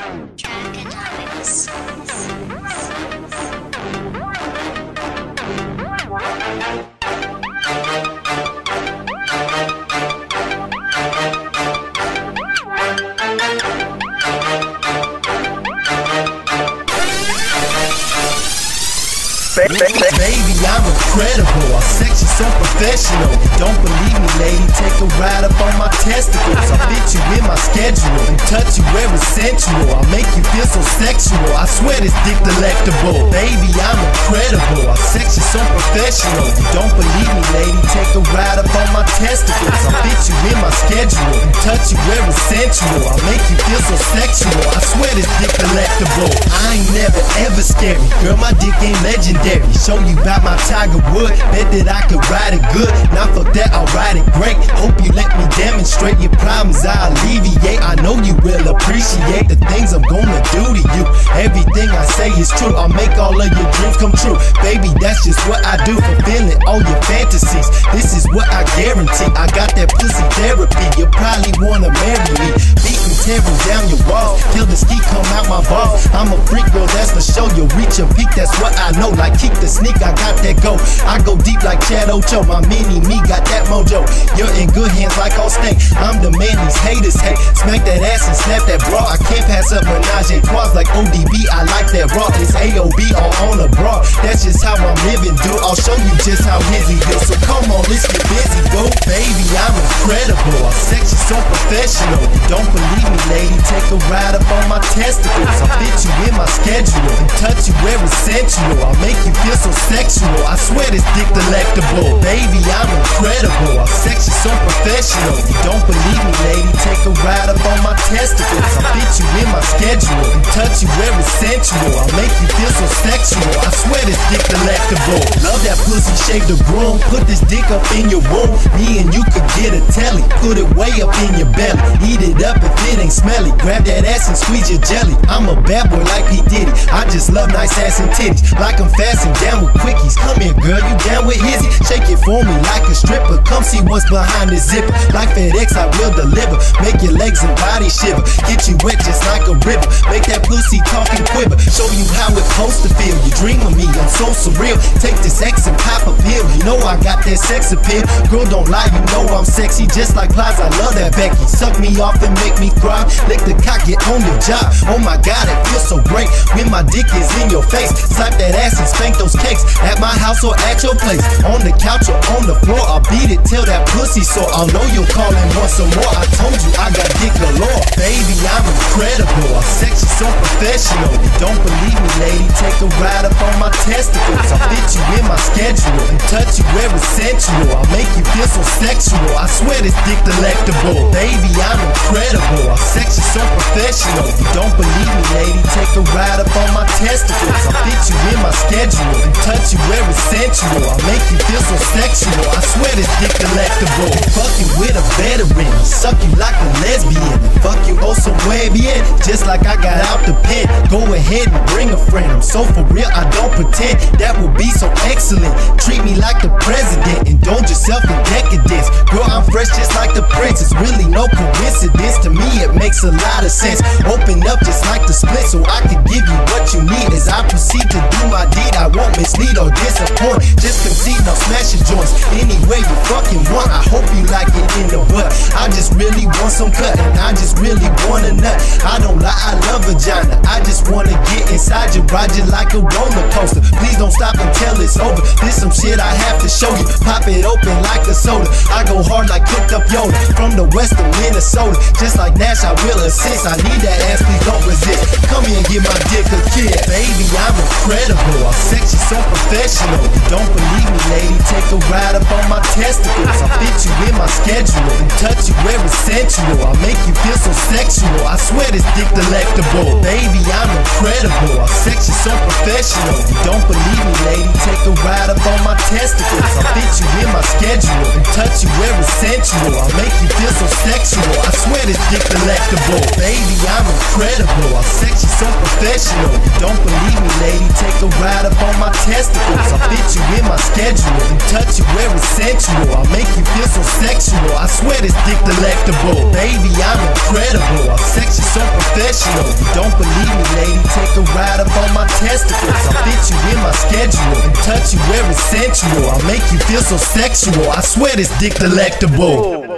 Baby, I'm incredible. Our sex is so professional. You don't believe me, lady? Take a ride up on my testicles. I'll fit you in my schedule and touch you where it's sensual. I'll make you feel so sexual. I swear this dick delectable. Baby, I'm incredible. Our sex is so professional. You don't believe me, lady? Take a ride up on my testicles. I'll fit you in my schedule and touch you where it's sensual. I'll make you feel so sexual. I swear this dick delectable. I ain't never ever scary. Girl, my dick ain't legendary. Show you about my Tiger Wood. Bet that I could ride it good. Now fuck that, I'll ride it great. Hope you let me demonstrate your problems I alleviate. I know you will appreciate the things I'm gonna do to you. Everything I say is true. I'll make all of your dreams come true. Baby, that's just what I do. Fulfilling all your fantasies. This is what I guarantee. I got that pussy therapy. You probably wanna marry me. Beating, tearing down your walls till the ski come out my balls. I'm a freak girl, that's for sure. You'll reach a peak, that's what I know. Like keep the sneak, I got that go. I go deep like Chad Ocho. My mini me got that mojo. You're in good hands like all snake. I'm the man these haters hate. Smack that ass and snap that bra. I can't pass up menage a trois like ODB. I like that raw. It's AOB all on a bra. That's just how I'm living, dude. I'll show you just how busy do. So come on, let's get busy, go. Baby, I'm incredible. Our sex is so professional. You don't believe me, lady? Take a ride up on my testicles. I'll fit you in my schedule and touch you where it's sensual. I'll make you feel so sexual. I swear this dick delectable. Baby, I'm incredible. Our sex is so professional. You don't believe me, lady? Take a ride up on my testicles. I'll fit you in my schedule and touch you where it's sensual. I'll make you feel so sexual. I swear this dick delectable. Love that pussy shave the groom. Put this dick up in your womb. Me and you could get a telly. Put it way up in your belly. Eat it up if it ain't smelly. Grab that ass and squeeze your jelly. I'm a bad boy like P. Diddy. I just love nice ass and titties. Like I'm fast and down with quickies. Come here, girl, you down with Izzy? Shake it for me like a stripper. Come see what's behind this zipper. Like FedEx, I will deliver. Make your legs and body shiver. Get you wet just like a river. Make that pussy talk and quiver. Show you how it's supposed to feel. You dream of me, I'm so surreal. Take this X and pop a pill. You know I got that sex appeal. Girl, don't lie, you know I'm sexy. Just like Plies, I love that Becky. Suck me off and make me thrive. Lick the cock, get on the job. Oh my God, it feels so great when my dick is in your face. Slap that ass and spank those cakes at my house or at your place. On the couch or on the floor, I'll beat it till that pussy sore. I'll know you'll call and want some more. I told you I got dick galore. Baby, I'm incredible. Our sex is so professional. You don't believe me, lady? Take a ride up on my testicles. I'll fit you in my schedule and touch you where it's sensual. I'll make you feel so sexual. I swear this dick delectable. Baby, I'm incredible. Our sex is so professional. You don't believe me, lady? Take a ride up on my testicles. I'll fit you in my schedule and touch you where it's sensual. I'll make you feel so sexual. I swear this dick delectable. Fucking with a veteran, suck you like a lesbian. Fuck you oh so way bien, just like I got out the pen. Go ahead and bring a friend. I'm so for real, I don't pretend. That would be so excellent. Treat me like the president. Indulge yourself in decadence. Girl, I'm fresh just like the prince. It's really no coincidence. To me, it makes a lot of sense. Open up just like the split so I can give you what you need. As I proceed to do my deed, I won't mislead or disappoint. Just concede, no smash your joints. Any way you fucking want, I hope you like it in the butt. I just really want some cut, and I just really want a nut. I don't lie, I love vagina. I just wanna get inside you, ride you like a roller coaster. Please don't stop until it's over. This some shit I have to show you. Pop it open like a soda. I go hard like cooked up Yoda. From the west of Minnesota, just like Nash, I will assist. I need that ass, please don't resist. Come here and give my dick a kiss. Baby, I'm incredible. Our sex is so professional. You don't believe me, lady? Take a ride up on my testicles. I'll fit you in my schedule and touch you where it's sensual. I'll make you feel so sexual. I swear this dick delectable. Baby, I'm incredible. Our sex is so professional. You don't believe me, lady? Take a ride up on my testicles. I'll fit you in my schedule and touch you where it's sensual. I'll make you feel so sexual. I swear this dick delectable. Baby, I'm incredible. Our sex is so professional. You don't believe me, lady? Take a ride up on my testicles. I'll fit you in my schedule and touch you where it's sensual. I'll make you feel so sexual. I swear this dick delectable. Baby, I'm incredible. Our sex is so professional. professional. You don't believe me, lady? Take a ride up on my testicles. I'll fit you in my schedule and touch you where it's sensual. I'll make you feel so sexual. I swear this dick delectable.